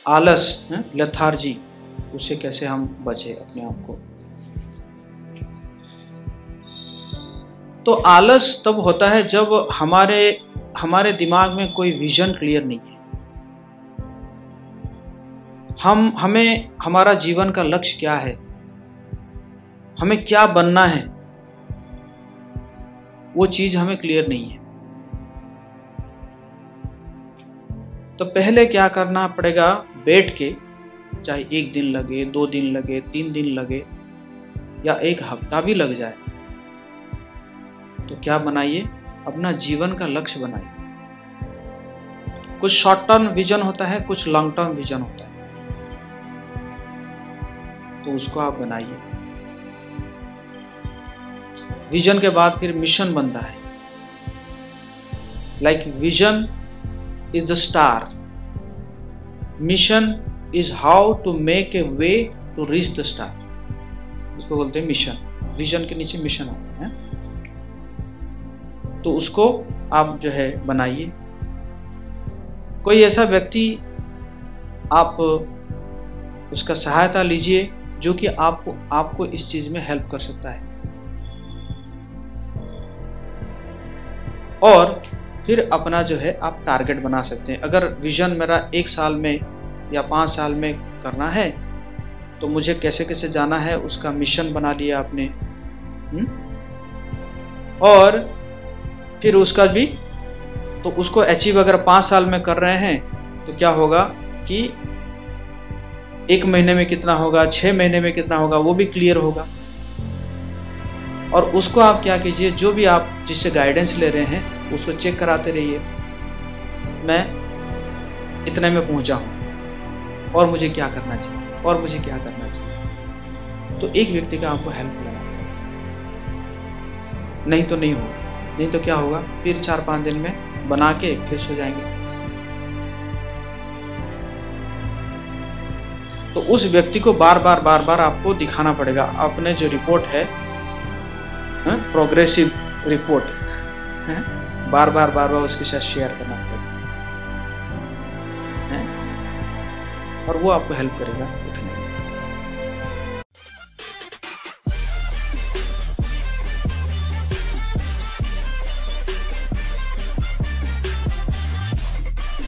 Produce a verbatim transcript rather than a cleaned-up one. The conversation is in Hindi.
आलस, लेथार्जी, उससे कैसे हम बचे अपने आप को। तो आलस तब होता है जब हमारे हमारे दिमाग में कोई विजन क्लियर नहीं है। हम हमें हमारा जीवन का लक्ष्य क्या है, हमें क्या बनना है, वो चीज हमें क्लियर नहीं है। तो पहले क्या करना पड़ेगा, बैठ के, चाहे एक दिन लगे, दो दिन लगे, तीन दिन लगे या एक हफ्ता भी लग जाए, तो क्या बनाइए, अपना जीवन का लक्ष्य बनाइए। कुछ शॉर्ट टर्म विजन होता है, कुछ लॉन्ग टर्म विजन होता है, तो उसको आप बनाइए। विजन के बाद फिर मिशन बनता है। Like vision is the star, mission is how to make a way to reach the star, इसको बोलते हैं मिशन। विजन के नीचे मिशन आता है, तो उसको आप जो है बनाइए। कोई ऐसा व्यक्ति आप उसका सहायता लीजिए जो कि आपको आपको इस चीज में हेल्प कर सकता है। और फिर अपना जो है आप टारगेट बना सकते हैं। अगर विजन मेरा एक साल में या पाँच साल में करना है, तो मुझे कैसे कैसे जाना है उसका मिशन बना लिया आपने। हुँ? और फिर उसका भी, तो उसको अचीव अगर पाँच साल में कर रहे हैं तो क्या होगा कि एक महीने में कितना होगा, छः महीने में कितना होगा, वो भी क्लियर होगा। और उसको आप क्या कीजिए, जो भी आप जिससे गाइडेंस ले रहे हैं उसको चेक कराते रहिए, मैं इतने में पहुंचा हूं और मुझे क्या करना चाहिए, और मुझे क्या करना चाहिए। तो एक व्यक्ति का आपको हेल्प लेना पड़ेगा, नहीं तो नहीं होगा। नहीं तो क्या होगा, फिर चार पांच दिन में बना के फिर सो जाएंगे। तो उस व्यक्ति को बार बार बार बार आपको दिखाना पड़ेगा। अपने जो रिपोर्ट है, प्रोग्रेसिव रिपोर्ट है, बार बार बार बार उसके साथ शेयर करना पड़ेगा, और वो आपको हेल्प करेगा उठने में।